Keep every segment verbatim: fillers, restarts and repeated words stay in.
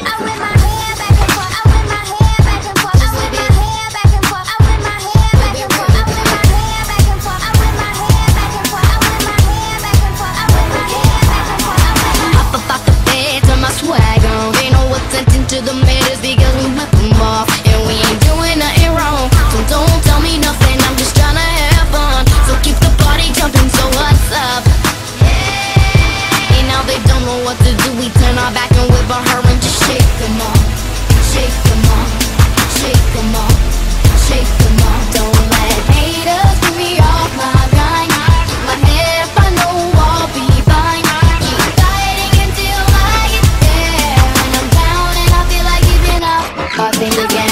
To the matters because we whip them off, and we ain't doing nothing wrong. So don't tell me nothing, I'm just tryna have fun. So keep the party jumping, so what's up? Hey, now they don't know what to do. We turn our back and whip on her and just shake them off, shake them off, shake them off, shake them off. Don't let haters get me off my grind. Keep my head up, I know I'll be fine. Keep fighting until I get there. And I'm down and I feel like giving up. I think again.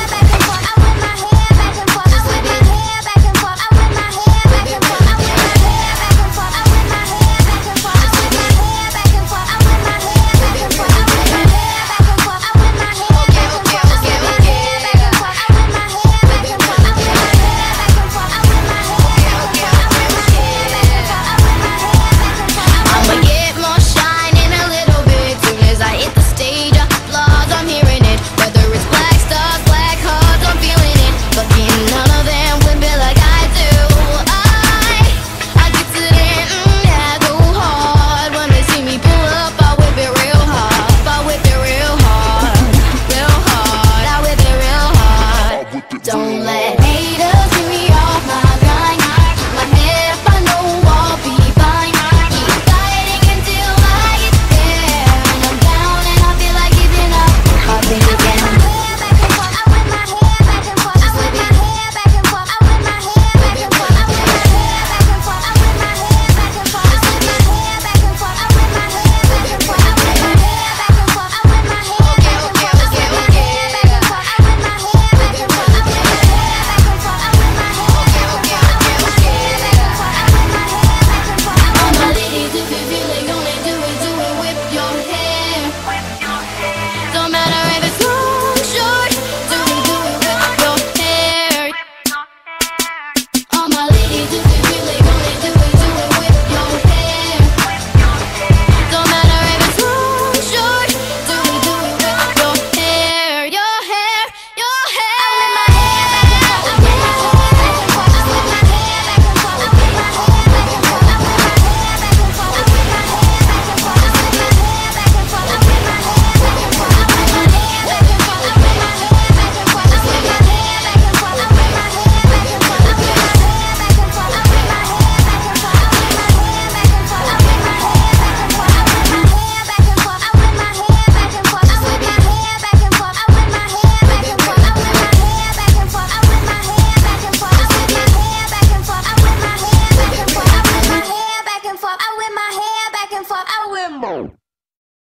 Don't let haters get me off my grind. Keep my head up, I know I'll be fine. Keep fighting until I get there. And I'm down and I feel like giving up. I'll think again. I win.